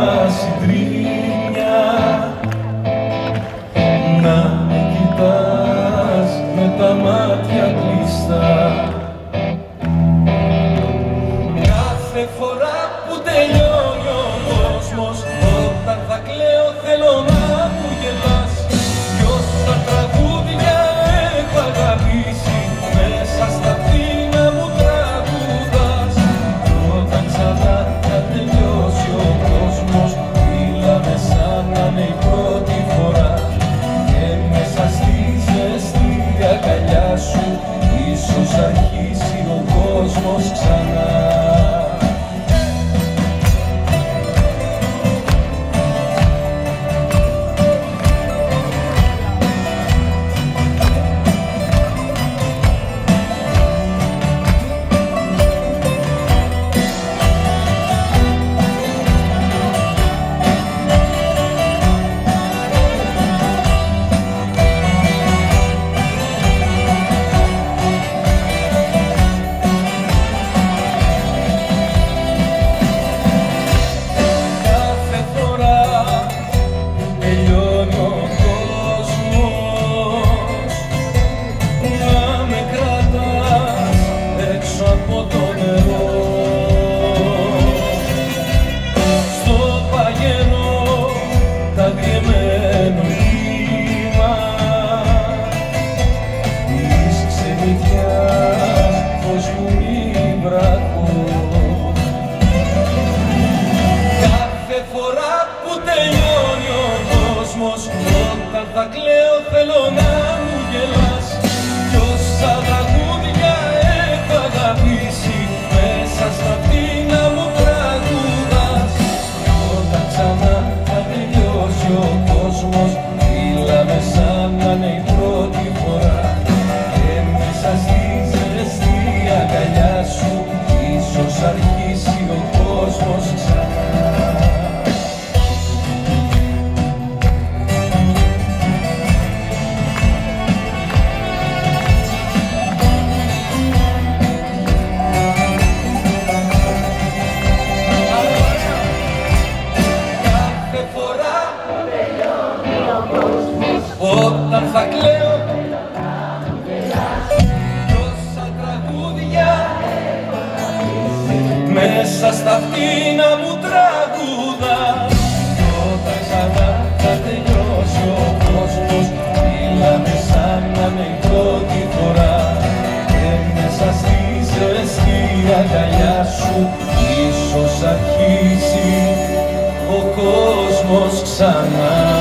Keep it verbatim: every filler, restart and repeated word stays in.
συντρίμμια, να με κοιτάς με τα μάτια κλειστά. Κάθε φορά που τελειώνει ο κόσμος, όταν θα κλαίω θέλω να μου γελάς. Κι όσα τραγούδια έχω αγαπήσει, μέσα στα πίνα μου τραγουδάς. Όταν ξανά θα τελειώσει ο κόσμος, μίλαμε σαν να είναι η πρώτη φορά. Και μέσα στη ζεστή αγκαλιά σου, ίσως αρχίσει ο κόσμος ξανά. Όταν θα κλαίω θέλω να μου γελάς. Κι όσα τραγούδια έχω αγαπήσει, μέσα στα πίνα μου τραγουδάς. Όταν ξανά θα τελειώσει ο κόσμος, μίλαμε σαν να είναι η πρώτη φορά. Και μέσα στη ζεστή αγκαλιά σου, ίσως αρχίσει ο κόσμος ξανά. Όταν θα κλαίω τόσα τραγούδια, μέσα στα πίνα μου τραγουδάς. Όταν ξανά θα τελειώσει ο κόσμος, μίλαμε σαν να είναι η πρώτη φορά. Και μέσα στη ζεστή αγκαλιά σου, ίσως αρχίσει ο κόσμος ξανά.